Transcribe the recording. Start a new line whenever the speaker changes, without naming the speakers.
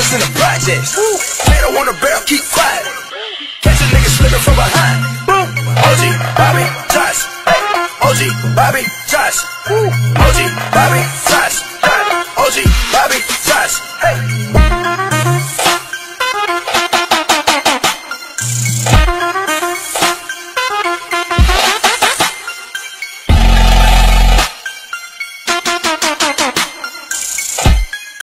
niggas in the projects. Tato on the barrel, keep quiet. Catch a nigga slipping from behind. Boom. OG, Bobby, Josh. OG, Bobby, Josh. OG, Bobby, Josh. OG, Bobby.